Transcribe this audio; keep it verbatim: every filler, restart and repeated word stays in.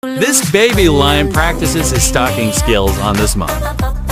This baby lion practices his stalking skills on this mom.